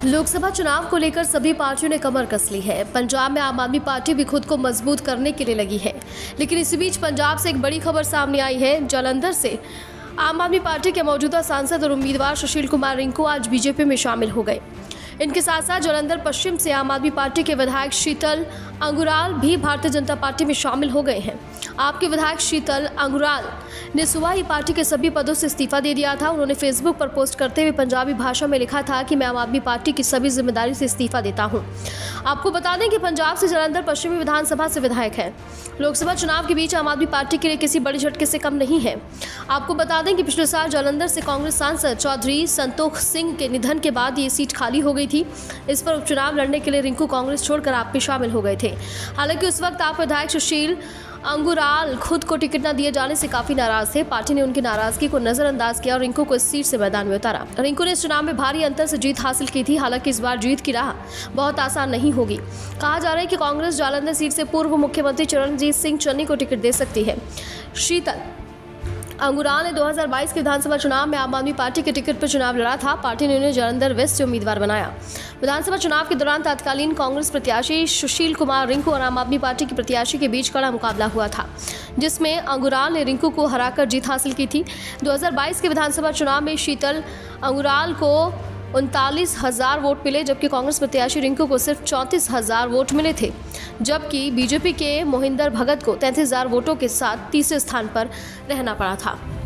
लोकसभा चुनाव को लेकर सभी पार्टियों ने कमर कस ली है। पंजाब में आम आदमी पार्टी भी खुद को मजबूत करने के लिए लगी है, लेकिन इसी बीच पंजाब से एक बड़ी खबर सामने आई है। जालंधर से आम आदमी पार्टी के मौजूदा सांसद और उम्मीदवार सुशील कुमार रिंकू आज बीजेपी में शामिल हो गए। इनके साथ साथ जालंधर पश्चिम से आम आदमी पार्टी के विधायक शीतल अंगुराल भी भारतीय जनता पार्टी में शामिल हो गए हैं। आपके विधायक शीतल अंगुराल ने सुबह ही पार्टी के सभी पदों से इस्तीफा दे दिया था। उन्होंने फेसबुक पर पोस्ट करते हुए पंजाबी भाषा में लिखा था कि मैं आम आदमी पार्टी की सभी जिम्मेदारी से इस्तीफा देता हूं। आपको बता दें कि पंजाब से जालंधर पश्चिमी विधानसभा से विधायक हैं। लोकसभा चुनाव के बीच आम आदमी पार्टी के लिए किसी बड़े झटके से कम नहीं है। आपको बता दें कि पिछले साल जालंधर से कांग्रेस सांसद चौधरी संतोख सिंह के निधन के बाद ये सीट खाली हो गई थी। इस पर उपचुनाव लड़ने के लिए रिंकू कांग्रेस छोड़कर आप में शामिल हो गए थे। हालांकि उस वक्त आप विधायक सुशील अंगुराल खुद को टिकट न दिए जाने से काफी नाराज थे। पार्टी ने उनकी नाराजगी को नजरअंदाज किया और रिंकू को इस सीट से मैदान में उतारा। रिंकू ने इस चुनाव में भारी अंतर से जीत हासिल की थी। हालांकि इस बार जीत की राह बहुत आसान नहीं होगी। कहा जा रहा है कि कांग्रेस जालंधर सीट से पूर्व मुख्यमंत्री चरणजीत सिंह चन्नी को टिकट दे सकती है। शीतल अंगुराल ने 2022 के विधानसभा चुनाव में आम आदमी पार्टी के टिकट पर चुनाव लड़ा था। पार्टी ने उन्हें जालंधर वेस्ट से उम्मीदवार बनाया। विधानसभा चुनाव के दौरान तत्कालीन कांग्रेस प्रत्याशी सुशील कुमार रिंकू और आम आदमी पार्टी के प्रत्याशी के बीच कड़ा मुकाबला हुआ था, जिसमें अंगुराल ने रिंकू को हराकर जीत हासिल की थी। 2022 के विधानसभा चुनाव में शीतल अंगुराल को 39,000 वोट मिले, जबकि कांग्रेस प्रत्याशी रिंकू को सिर्फ 34,000 वोट मिले थे। जबकि बीजेपी के मोहिंदर भगत को 33,000 वोटों के साथ तीसरे स्थान पर रहना पड़ा था।